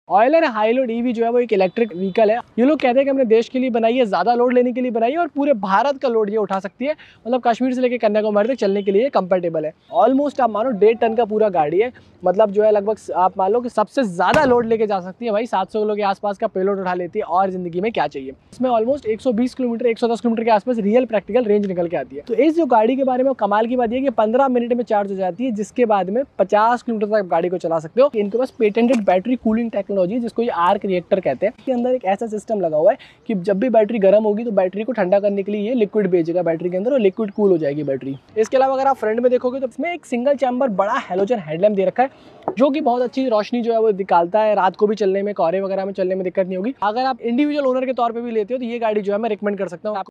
Euler हाईलोड EV जो है वो एक इलेक्ट्रिक व्हीकल है। ये लोग कहते हैं कि हमने देश के लिए बनाई है, ज्यादा लोड लेने के लिए बनाई है और पूरे भारत का लोड ये उठा सकती है। मतलब कश्मीर से लेकर कन्याकुमारी तक चलने के लिए कंफर्टेबल है। ऑलमोस्ट आप मानो 1.5 टन का पूरा गाड़ी है। मतलब जो है लगभग आप मान लो कि सबसे ज्यादा लोड लेके जा सकती है भाई। 700 किलो के आसपास का पेलोड उठा लेती है और जिंदगी में क्या चाहिए। इसमें ऑलमोस्ट 120 किलोमीटर 110 किलोमीटर के आसपास रियल प्रैक्टिकल रेंज निकल के आती है। तो इस जो गाड़ी के बारे में कमाल की बात यह कि 15 मिनट में चार्ज हो जाती है, जिसके बाद में 50 किलोमीटर तक गाड़ी को चला सकते हो। इनके पास पेटेंटेड बैटरी कूलिंग टेक्नोलॉजी जिसको ये आर्क रिएक्टर कहते हैं। इसके अंदर एक ऐसा सिस्टम लगा हुआ है कि जब भी बैटरी गर्म होगी तो बैटरी को ठंडा करने के लिए ये लिक्विड भेजेगा बैटरी के अंदर और लिक्विड कूल हो जाएगी बैटरी। इसके अलावा अगर आप फ्रंट में देखोगे तो इसमें एक सिंगल चैम्बर बड़ा हेलोजन हेडलैम्प दे रखा है जो कि बहुत अच्छी रोशनी जो है वो निकालता है। रात को भी चलने में, कोहरे वगैरह में चलने में दिक्कत नहीं होगी। अगर आप इंडिविजुअल ओनर के तौर पे भी लेते हो तो ये गाड़ी जो है मैं रिकमेंड कर सकता हूँ।